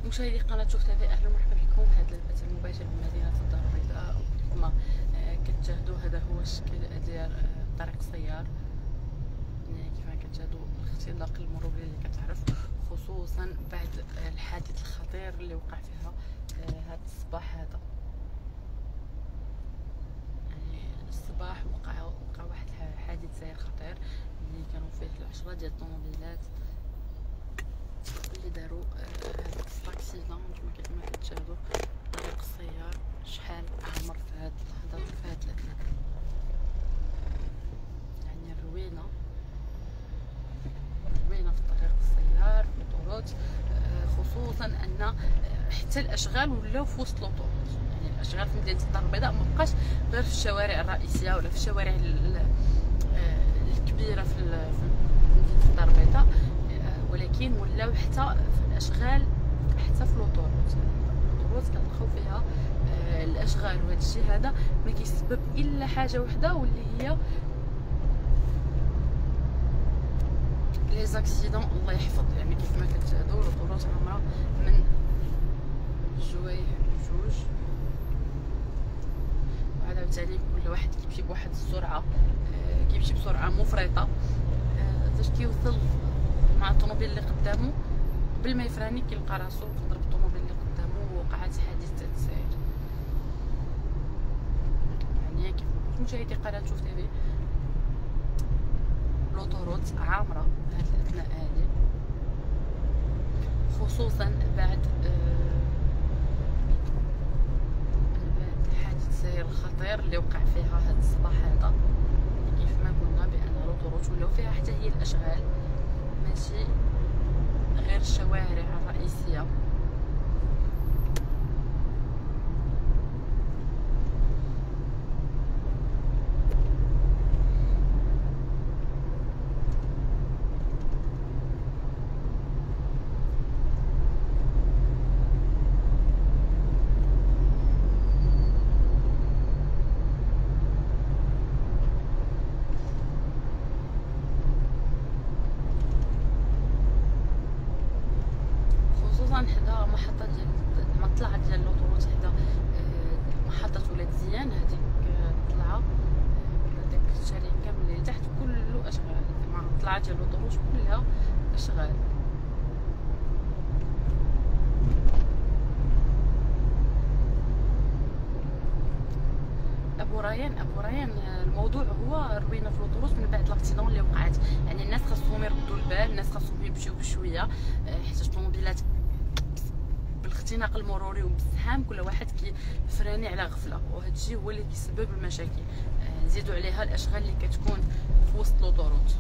مشاهدي قناة شوف تيفي، اهلا ومرحبا بكم في هذا البث المباشر من مدينة الدار البيضاء. كما كتشاهدوا هذا هو الشكل ديال طريق السيار، يعني كيف كتشاهدوا الاختلاق المروري اللي كتعرف، خصوصا بعد الحادث الخطير اللي وقع فيها هذا الصباح. هذا يعني الصباح وقع واحد حادث سير خطير اللي كانوا فيه العشرة ديال الطوموبيلات اللي داروا هذا الاكسيدون. كما كتشاهدوا طريق السيار شحال عامر في هاد اللحظات في هاد الاثناء، يعني روينه في طريق السيار في الطرق، خصوصا ان حتى الاشغال ولاو في وسط الطرق. يعني الاشغال في مدينه الدار البيضاء مابقاش غير في الشوارع الرئيسيه ولا في الشوارع الكبيره في مدينه الدار البيضاء، ولكن ولاو حتى في الاشغال، حتى في الوطورات كنلقاو فيها الاشغال. وهذا الشيء هذا ما كيسبب الا حاجه وحده، واللي هي لي زاكسيدون. الله يحفظ، يعني كيف ما كتشاهدوا الوطورات عامره من جوايه بجوج، وهذا بالتالي كل واحد كيمشي بواحد السرعه، كيمشي بسرعه مفرطه فاش كيوصل مع الطوموبيل اللي قدامه قبل ما يفراني كيلقى راسو ضرب الطوموبيل اللي قدامه ووقعت حادثه سير. يعني كيف مشاهدي قناه شوف تيفي، لوطوروت عامره هاد الاثناء هادي، خصوصا بعد حادث سير الخطير اللي وقع فيها هاد الصباح هذا. كيف ما قلنا بان لوطوروت ولاو فيها حتى هي الاشغال، ماشي غير الشوارع الرئيسيه. حدا محطة ديال المطلعة ديال لوطوروت، حدا محطة ولاد زيان، هذيك الطلعة هذاك الشارع كامل اللي تحت كله اشغال. مع الطلعة ديال لوطوروت كلها اشغال. ابو ريان الموضوع هو روينا في لوطوروت من بعد لاكسيدون اللي وقعت. يعني الناس خاصهم يردوا البال، الناس خاصهم يمشيو بشويه، حيت الطوموبيلات بالاختناق المروري وبالزحام كل واحد كيفراني على غفله، وهذا الشيء هو اللي كيسبب المشاكل. نزيدوا عليها الاشغال اللي كتكون في وسط لوطوروت.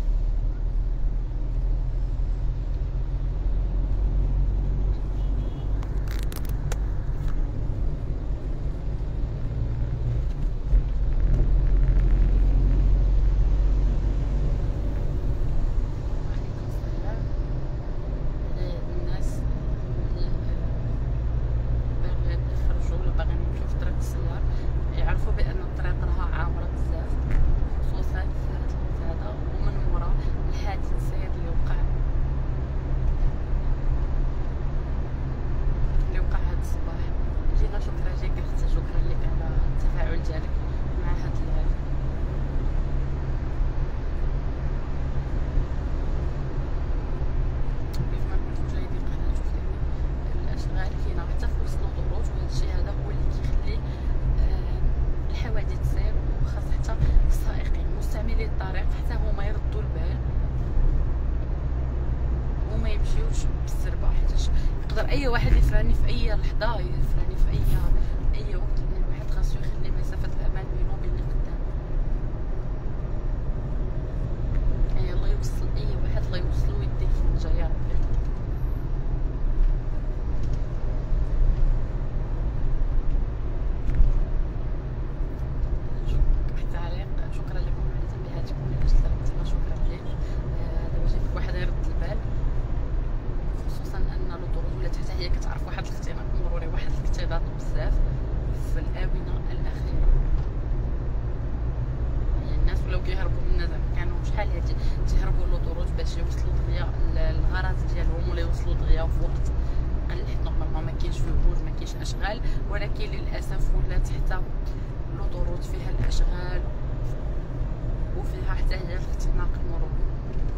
يعرفوا بان الطريق راها عامره بزاف، خصوصا في هذا ومن مورا الحادث السير اللي وقع هذا الصباح. جينا شكرا لك اختي، شكرا لك على التفاعل ديالك مع هذا اللايف. كيف ما قلت مشاهدي القناه شوف الاشغال كاينه حتى في وسط لوطوروت، وهذا الشيء هذا هو اللي كيخلي الحوادث تصير، وخاص حتى السائقين مستعملي الطريق حتى هما يردوا البال وما يمشيوش بالسربه، حيت يقدر اي واحد يفراني في اي لحظه، يفراني في اي وقت. يعني الواحد خاصو يخلي مسافه الامان بينه وبين اللي قدامه. يعني الله يوصل اي واحد، الله يوصلو يديه في النجا يا ربي. شكرا لكم على تنبيهاتكم اللي اشتركتوا، شكرا لك. هذا باش واحد يرد البال، خصوصا ان لوطوروت ولات حتى هي كتعرف واحد الاختناق مروري، واحد الاكتظاظ بزاف في الاونه الاخيره. يعني الناس ولاو كيهربوا منها، زعما كانوا شحال هادي تيهربوا لوطوروت باش يوصلوا دغيا الغرض ديالهم، ولا يوصلوا دغيا في وقت محل، حيت نورمالمون ما كاينش وجود، ما كاينش اشغال، ولكن للاسف ولات حتى لوطوروت فيها الاشغال وفيها حتى هي الاختناق المروري.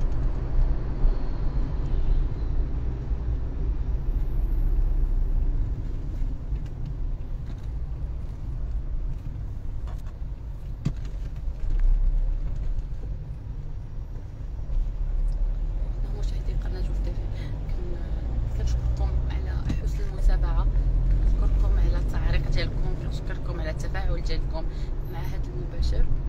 مشاهدي قناه جوج تيفي، كنشكركم على حسن المتابعه، كنشكركم على التعليق ديالكم، كنشكركم على التفاعل ديالكم مع هذا المباشر.